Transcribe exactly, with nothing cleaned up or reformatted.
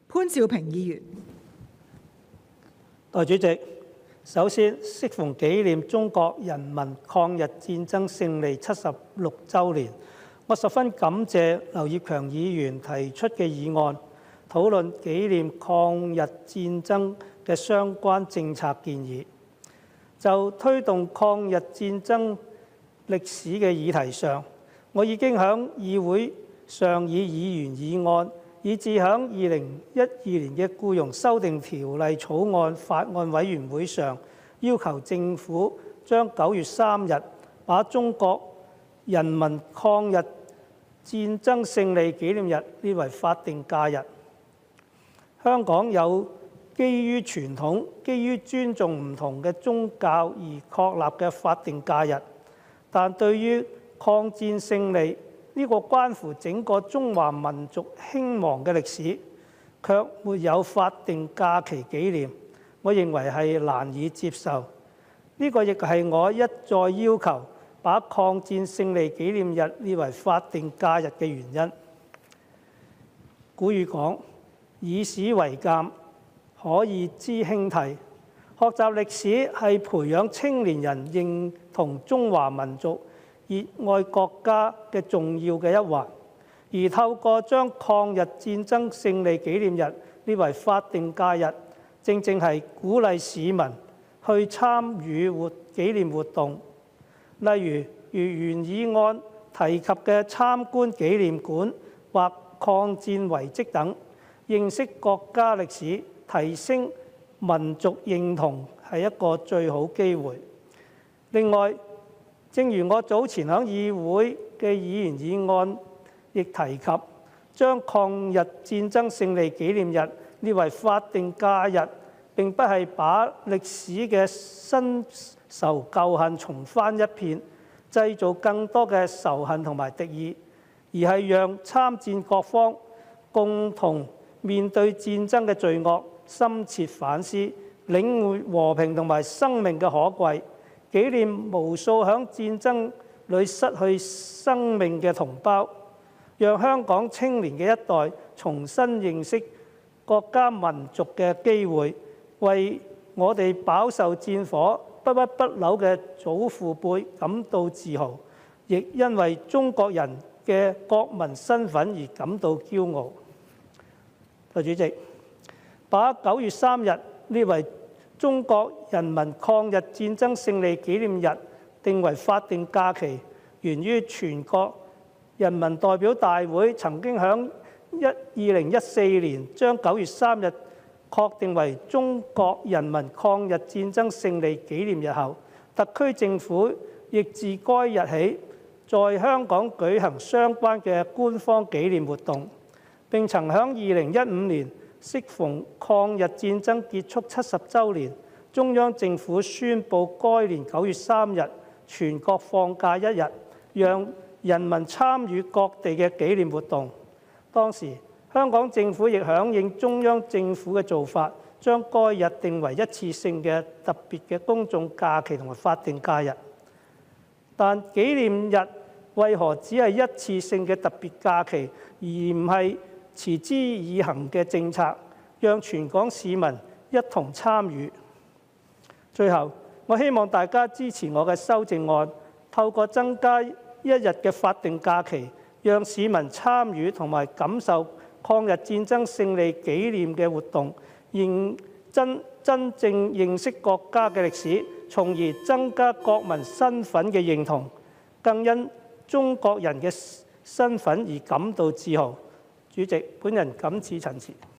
潘兆平議員。 代理主席，首先適逢紀念中國人民抗日戰爭勝利七十六週年，我十分感謝劉業強議員提出嘅議案，討論紀念抗日戰爭嘅相關政策建議。就推動抗日戰爭歷史嘅議題上，我已經喺議會上以議員議案，以至喺二零一二年嘅僱傭修訂條例草案法案委員會上，要求政府將九月三日把中國人民抗日戰爭勝利紀念日列為法定假日。香港有基於傳統、基於尊重唔同嘅宗教而確立嘅法定假日，但對於抗戰勝利呢個關乎整個中華民族興亡嘅歷史，卻沒有法定假期紀念，我認為係難以接受。呢個亦係我一再要求把抗戰勝利紀念日列為法定假日嘅原因。古語講：以史為鑑，可以知興替。學習歷史係培養青年人認同中華民族、熱愛國家嘅重要嘅一環。而透過將抗日戰爭勝利紀念日列為法定假日，正正係鼓勵市民去參與活紀念活動，例如如原議案提及嘅參觀紀念館或抗戰遺蹟等，認識國家歷史，提升民族認同係一個最好機會。另外，正如我早前喺議會嘅議員議案亦提及，將抗日戰爭勝利紀念日列為法定假日，並不係把歷史嘅新仇舊恨重翻一遍，製造更多嘅仇恨同埋敵意，而係讓參戰各方共同面對戰爭嘅罪惡，深切反思，領會和平同埋生命嘅可貴，紀念無數響戰爭裏失去生命嘅同胞，讓香港青年嘅一代重新認識國家民族嘅機會，為我哋飽受戰火不屈不撓嘅祖父輩感到自豪，亦因為中國人嘅國民身份而感到驕傲。代理主席，把九月三日列為中國人民抗日戰爭勝利紀念日，定為法定假期，源於全國人民代表大會曾經喺二零一四年將九月三日確定為中國人民抗日戰爭勝利紀念日後，特區政府亦自該日起在香港舉行相關嘅官方紀念活動。並曾喺二零一五年適逢抗日戰爭結束七十週年，中央政府宣布該年九月三日全國放假一日，讓人民參與各地嘅紀念活動。當時香港政府亦響應中央政府嘅做法，將該日定為一次性嘅特別嘅公眾假期同埋法定假日。但紀念日為何只係一次性嘅特別假期，而唔係持之以恆嘅政策，讓全港市民一同參與？最後，我希望大家支持我嘅修正案，透過增加一日嘅法定假期，讓市民參與同埋感受抗日戰爭勝利紀念嘅活動，認真真正認識國家嘅歷史，從而增加國民身份嘅認同，更因中國人嘅身份而感到自豪。主席，本人謹此陳辭。